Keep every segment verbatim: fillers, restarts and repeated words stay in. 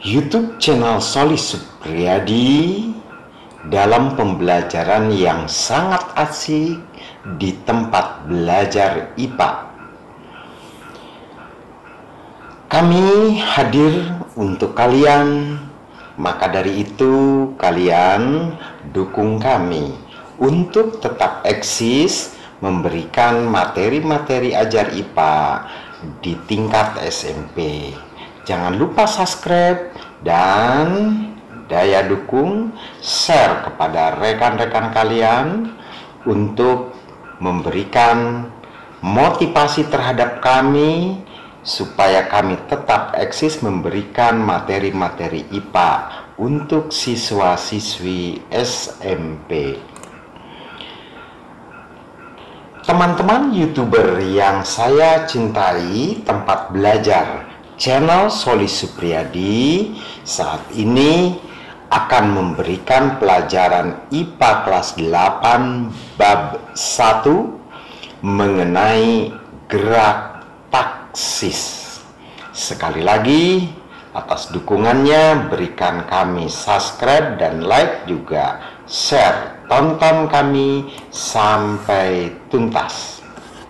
YouTube channel Soli Supriyadi dalam pembelajaran yang sangat asik di tempat belajar I P A. Kami hadir untuk kalian, maka dari itu kalian dukung kami untuk tetap eksis memberikan materi-materi ajar I P A di tingkat S M P. Jangan lupa subscribe dan daya dukung, share kepada rekan-rekan kalian untuk memberikan motivasi terhadap kami supaya kami tetap eksis memberikan materi-materi I P A untuk siswa-siswi S M P. Teman-teman YouTuber yang saya cintai, tempat belajar channel Soli Supriyadi saat ini akan memberikan pelajaran I P A kelas delapan bab satu mengenai gerak taksis. Sekali lagi, atas dukungannya berikan kami subscribe dan like, juga share. Tonton kami sampai tuntas.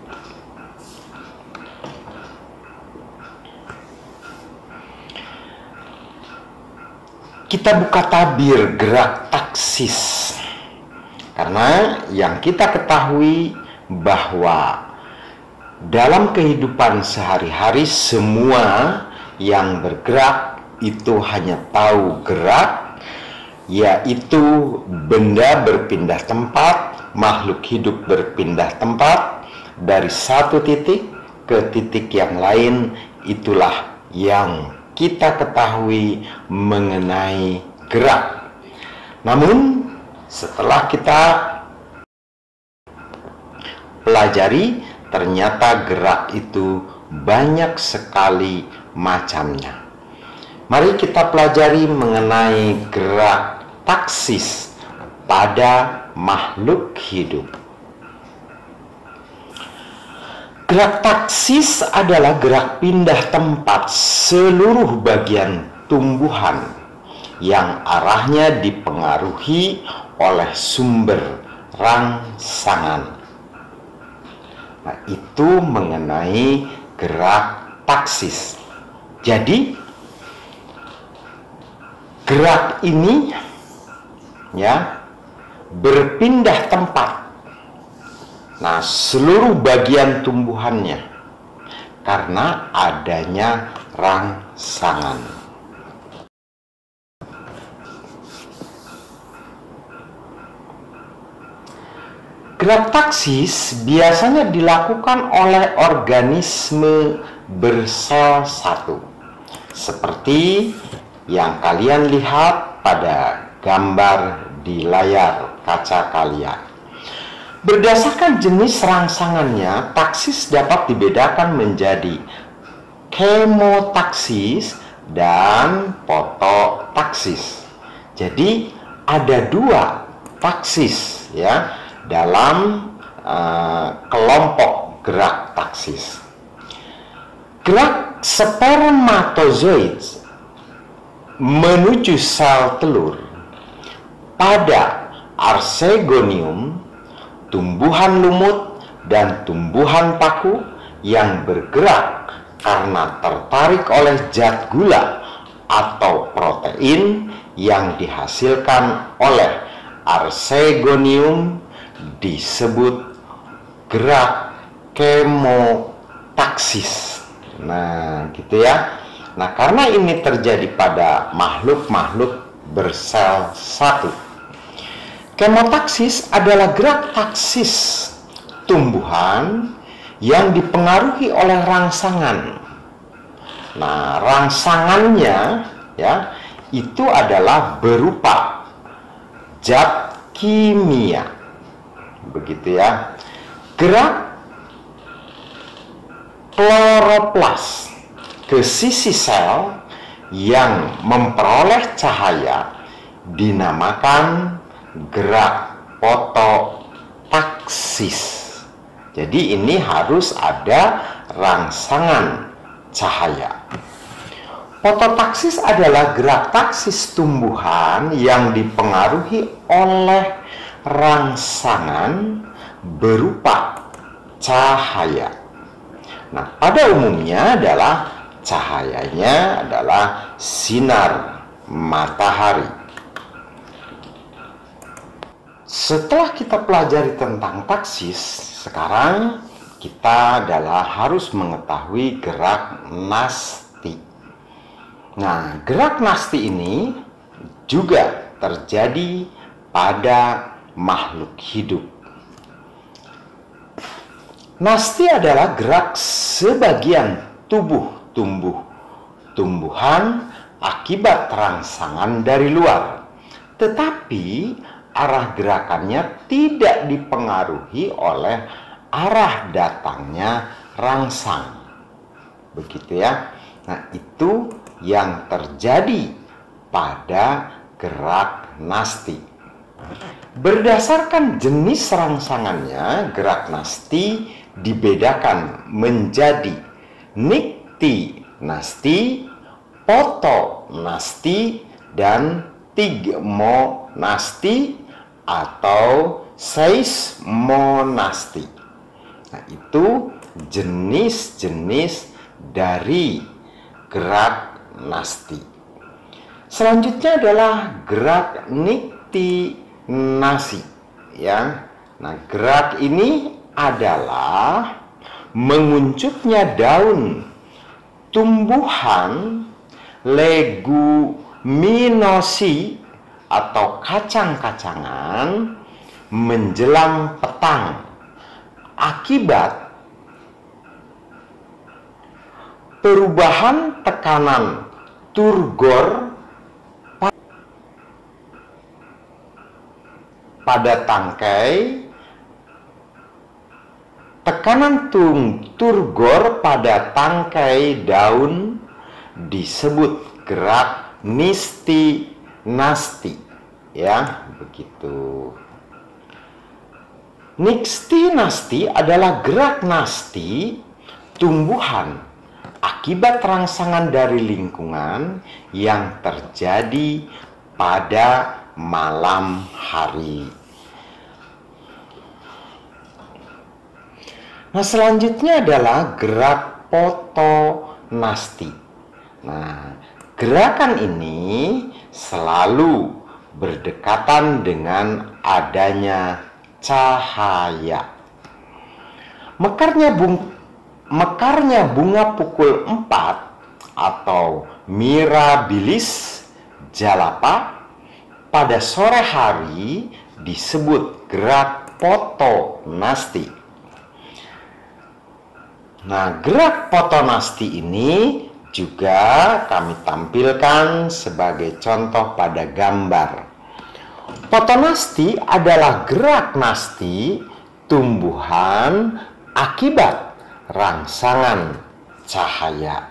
Kita buka tabir gerak taksis, karena yang kita ketahui bahwa dalam kehidupan sehari-hari semua yang bergerak itu hanya tahu gerak, yaitu benda berpindah tempat, makhluk hidup berpindah tempat dari satu titik ke titik yang lain. Itulah yang kita ketahui mengenai gerak. Namun setelah kita pelajari, ternyata gerak itu banyak sekali macamnya. Mari kita pelajari mengenai gerak taksis pada makhluk hidup. Gerak taksis adalah gerak pindah tempat seluruh bagian tumbuhan yang arahnya dipengaruhi oleh sumber rangsangan. Nah, itu mengenai gerak taksis. Jadi, gerak ini ya berpindah tempat. Nah, seluruh bagian tumbuhannya karena adanya rangsangan. Gerak taksis biasanya dilakukan oleh organisme bersel satu, seperti yang kalian lihat pada gambar di layar kaca kalian. Berdasarkan jenis rangsangannya, taksis dapat dibedakan menjadi kemotaksis dan fototaksis. Jadi ada dua taksis ya dalam uh, kelompok gerak taksis. Gerak spermatozoid menuju sel telur pada Archegonium, tumbuhan lumut dan tumbuhan paku yang bergerak karena tertarik oleh zat gula atau protein yang dihasilkan oleh Archegonium disebut gerak kemotaksis. Nah, gitu ya. Nah, karena ini terjadi pada makhluk-makhluk bersel satu. Kemotaksis adalah gerak taksis tumbuhan yang dipengaruhi oleh rangsangan. Nah, rangsangannya ya itu adalah berupa zat kimia. Begitu ya. Gerak kloroplas ke sisi sel yang memperoleh cahaya dinamakan gerak fototaksis. Jadi ini harus ada rangsangan cahaya. Fototaksis adalah gerak taksis tumbuhan yang dipengaruhi oleh rangsangan berupa cahaya. Nah, pada umumnya adalah cahayanya adalah sinar matahari. Setelah kita pelajari tentang taksis, sekarang kita adalah harus mengetahui gerak nasti. Nah, gerak nasti ini juga terjadi pada makhluk hidup. Nasti adalah gerak sebagian tubuh tumbuh tumbuhan akibat rangsangan dari luar, tetapi arah gerakannya tidak dipengaruhi oleh arah datangnya rangsang. Begitu ya. Nah, itu yang terjadi pada gerak nasti. Berdasarkan jenis rangsangannya, gerak nasti dibedakan menjadi nikti nasti, poto nasti, dan tigmonasti atau seismonasti. Nah, itu jenis-jenis dari gerak nasti. Selanjutnya adalah gerak nikti nasi, ya. Nah, gerak ini adalah menguncupnya daun tumbuhan leguminosi atau kacang-kacangan menjelang petang akibat perubahan tekanan turgor pada tangkai. Tekanan turgor pada tangkai daun disebut gerak nisti nasti, ya, begitu. Nikti nasti adalah gerak nasti tumbuhan akibat rangsangan dari lingkungan yang terjadi pada malam hari. Nah, selanjutnya adalah gerak fotonasti. Nah, gerakan ini selalu berdekatan dengan adanya cahaya. Mekarnya, bung, mekarnya bunga pukul empat atau mirabilis jalapa pada sore hari disebut gerak fotonasti. Nah, gerak fotonasti ini juga kami tampilkan sebagai contoh pada gambar. Fotonasti adalah gerak nasti tumbuhan akibat rangsangan cahaya.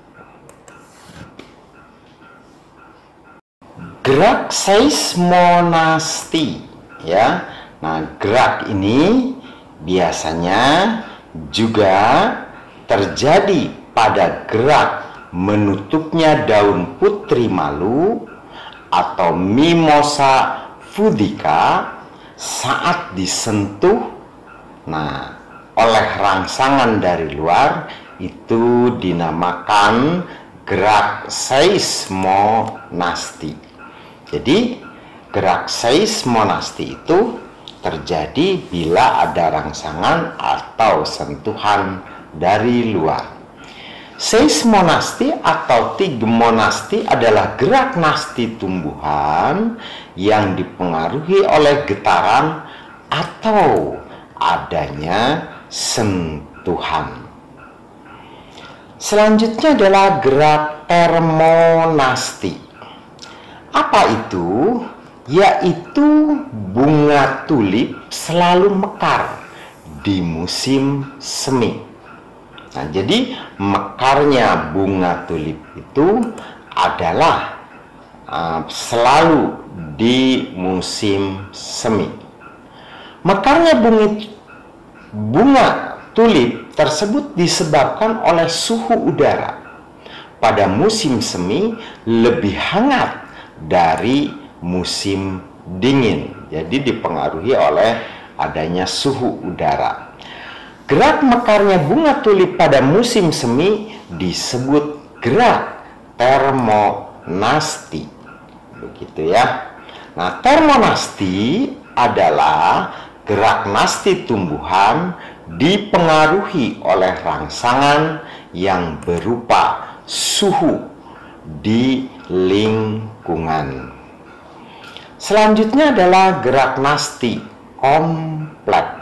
Gerak seismonasti, ya. Nah, gerak ini biasanya juga terjadi pada gerak menutupnya daun putri malu atau mimosa fudica saat disentuh, nah, oleh rangsangan dari luar. Itu dinamakan gerak seismonasti. Jadi gerak seismonasti itu terjadi bila ada rangsangan atau sentuhan dari luar. Seismonasti atau tigmonasti adalah gerak nasti tumbuhan yang dipengaruhi oleh getaran atau adanya sentuhan. Selanjutnya adalah gerak termonasti. Apa itu? Yaitu bunga tulip selalu mekar di musim semi. Nah, jadi mekarnya bunga tulip itu adalah uh, selalu di musim semi. Mekarnya bunga, bunga tulip tersebut disebabkan oleh suhu udara pada musim semi lebih hangat dari musim dingin. Jadi dipengaruhi oleh adanya suhu udara. Gerak mekarnya bunga tulip pada musim semi disebut gerak termonasti. Begitu ya. Nah, termonasti adalah gerak nasti tumbuhan dipengaruhi oleh rangsangan yang berupa suhu di lingkungan. Selanjutnya adalah gerak nasti kompleks.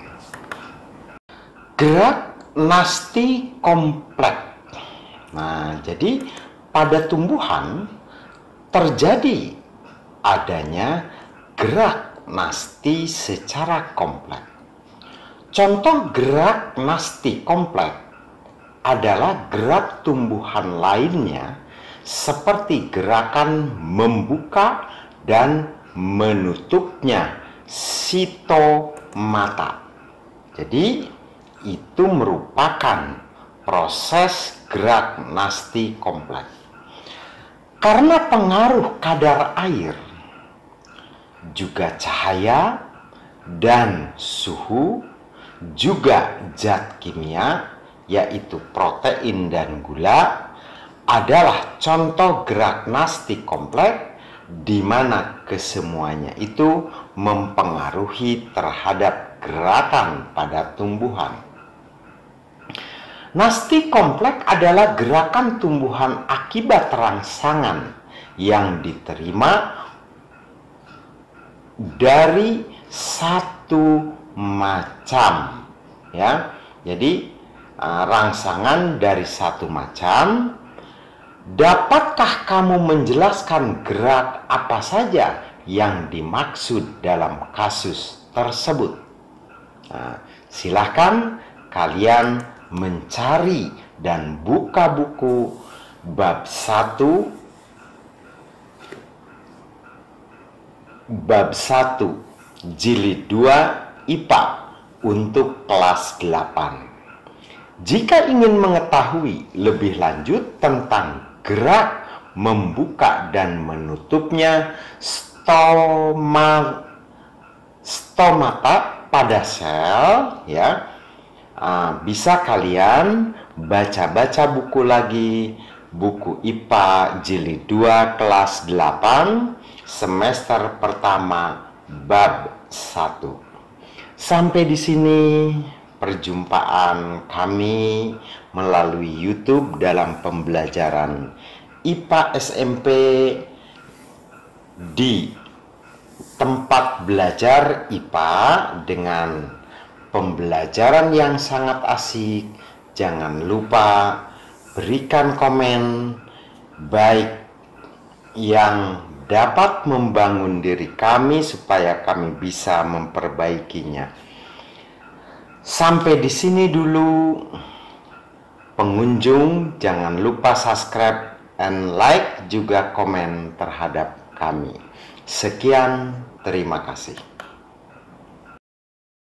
Gerak nasti kompleks. Nah, jadi pada tumbuhan terjadi adanya gerak nasti secara kompleks. Contoh gerak nasti kompleks adalah gerak tumbuhan lainnya seperti gerakan membuka dan menutupnya sitomata. Jadi itu merupakan proses gerak nasti kompleks. Karena pengaruh kadar air, juga cahaya dan suhu, juga zat kimia yaitu protein dan gula adalah contoh gerak nasti kompleks di mana kesemuanya itu mempengaruhi terhadap gerakan pada tumbuhan. Nasti kompleks adalah gerakan tumbuhan akibat rangsangan yang diterima dari satu macam, ya. Jadi rangsangan dari satu macam. Dapatkah kamu menjelaskan gerak apa saja yang dimaksud dalam kasus tersebut? Nah, silahkan kalian mencari dan buka buku bab satu bab satu jilid dua I P A untuk kelas delapan. Jika ingin mengetahui lebih lanjut tentang gerak membuka dan menutupnya stoma, stomata pada sel, ya, uh, bisa kalian baca-baca buku lagi, buku I P A jilid dua kelas delapan semester pertama bab satu. Sampai di sini perjumpaan kami melalui YouTube dalam pembelajaran I P A S M P di tempat belajar I P A dengan pembelajaran yang sangat asik. Jangan lupa berikan komen baik yang dapat membangun diri kami supaya kami bisa memperbaikinya. Sampai di sini dulu pengunjung, jangan lupa subscribe and like juga komen terhadap kami. Sekian, terima kasih.